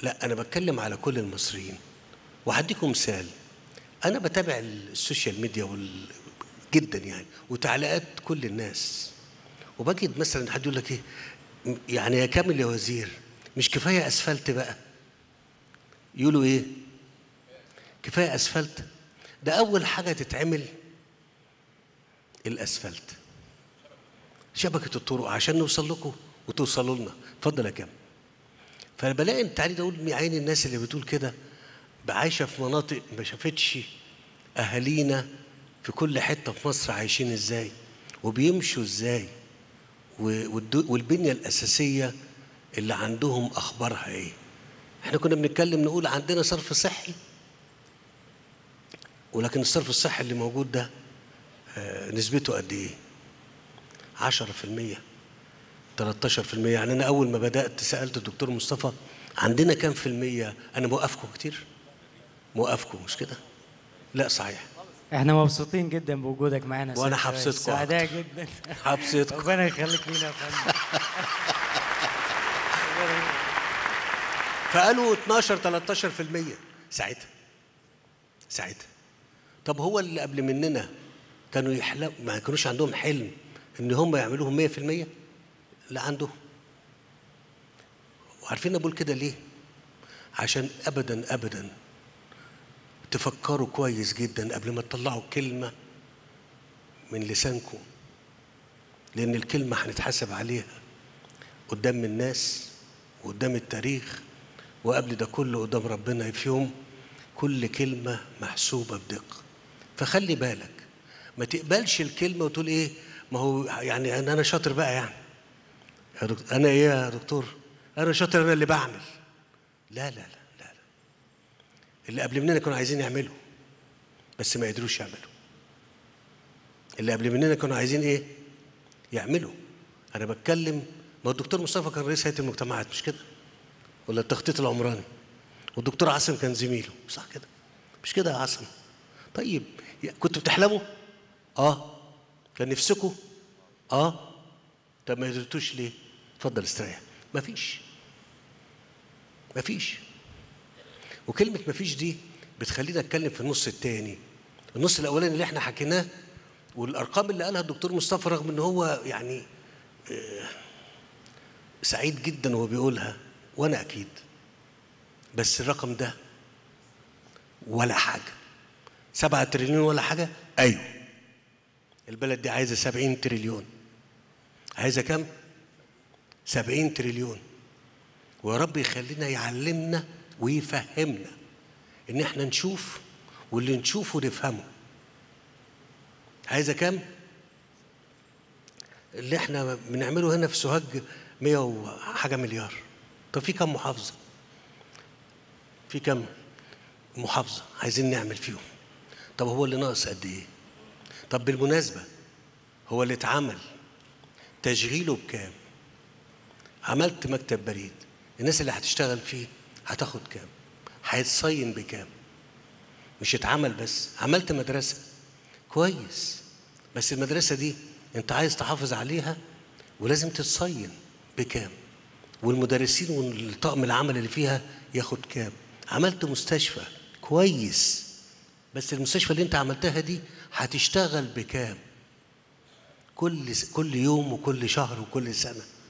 لا أنا بتكلم على كل المصريين. وهديكم مثال، أنا بتابع السوشيال ميديا جدا يعني، وتعليقات كل الناس، وبجد مثلا حد يقول لك إيه يعني يا كامل يا وزير، مش كفاية أسفلت بقى؟ يقولوا إيه؟ كفاية أسفلت؟ ده أول حاجة تتعمل الأسفلت، شبكة الطرق عشان نوصل لكم وتوصلوا لنا. اتفضل يا كامل. فأنا بلاقي تعالي أقول يا عيني الناس اللي بتقول كده عايشة في مناطق ما شافتش أهالينا في كل حتة في مصر عايشين إزاي وبيمشوا إزاي، والبنية الأساسية اللي عندهم أخبارها إيه. إحنا كنا بنتكلم نقول عندنا صرف صحي، ولكن الصرف الصحي اللي موجود ده نسبته قد إيه؟ 10%، 13%. يعني أنا أول ما بدأت سألت الدكتور مصطفى عندنا كام في المية؟ أنا موقفكم كتير؟ موقفكم مش كده؟ لا صحيح. احنا مبسوطين جدا بوجودك معانا يا وانا سيادة الرئيس، حبسيتكم سعداء اكتر. جدا. حبسيتكم. ربنا يخليك لينا يا فندم. فقالوا 12 13% ساعتها. طب هو اللي قبل مننا كانوا يحلموا، ما كانوش عندهم حلم ان هم يعملوهم 100%؟ لا عندهم. وعارفين بقول كده ليه؟ عشان ابدا ابدا تفكروا كويس جدا قبل ما تطلعوا كلمه من لسانكم، لان الكلمه هنتحاسب عليها قدام الناس وقدام التاريخ، وقبل ده كله قدام ربنا في يوم. كل كلمة محسوبة بدقة. فخلي بالك ما تقبلش الكلمة وتقول ايه ما هو يعني انا شاطر بقى يعني يا دكتور. انا ايه يا دكتور؟ انا شاطر، انا اللي بعمل. لا لا لا لا, لا. اللي قبل مننا كانوا عايزين يعملوا بس ما قدروش يعملوا. اللي قبل مننا كانوا عايزين ايه؟ يعملوا. انا بتكلم، ما هو الدكتور مصطفى كان رئيس هيئة المجتمعات مش كده؟ ولا التخطيط العمراني، والدكتور عاصم كان زميله، صح كده؟ مش كده يا عاصم؟ طيب كنتوا بتحلموا؟ كان نفسكم؟ طب ما قدرتوش ليه؟ اتفضل استريح. مفيش. وكلمة مفيش دي بتخلينا نتكلم في النص التاني. النص الأولاني اللي احنا حكيناه والأرقام اللي قالها الدكتور مصطفى، رغم إن هو يعني سعيد جدا وهو بيقولها وأنا أكيد، بس الرقم ده ولا حاجة. 7 تريليون ولا حاجة؟ أيوه. البلد دي عايزة 70 تريليون. عايزة كم؟ 70 تريليون. ويا رب يخلينا يعلمنا ويفهمنا إن احنا نشوف، واللي نشوفه نفهمه. عايزة كم؟ اللي احنا بنعمله هنا في سوهاج 100 وحاجة مليار. طب في كم محافظة؟ في كم محافظة عايزين نعمل فيهم؟ طب هو اللي ناقص قد ايه؟ طب بالمناسبة هو اللي اتعمل تشغيله بكام؟ عملت مكتب بريد، الناس اللي هتشتغل فيه هتاخد كام؟ هيتصين بكام؟ مش اتعمل بس، عملت مدرسة كويس، بس المدرسة دي انت عايز تحافظ عليها ولازم تتصين بكام؟ والمدرسين والطاقم العمل اللي فيها ياخد كام؟ عملت مستشفى كويس، بس المستشفى اللي انت عملتها دي هتشتغل بكام؟ كل يوم وكل شهر وكل سنة.